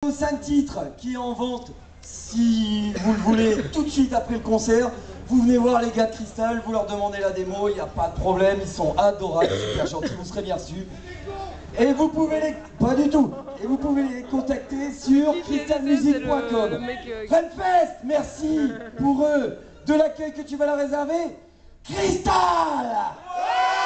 nos 5 titres qui est en vente, si vous le voulez, tout de suite après le concert. Vous venez voir les gars de Cristal, vous leur demandez la démo, il n'y a pas de problème, ils sont adorables, super gentils, vous serez bien reçus. Et vous pouvez les... Pas du tout. Et vous pouvez les contacter sur crystalmusic.com. Renfest, merci pour eux de l'accueil que tu vas leur réserver. Cristal!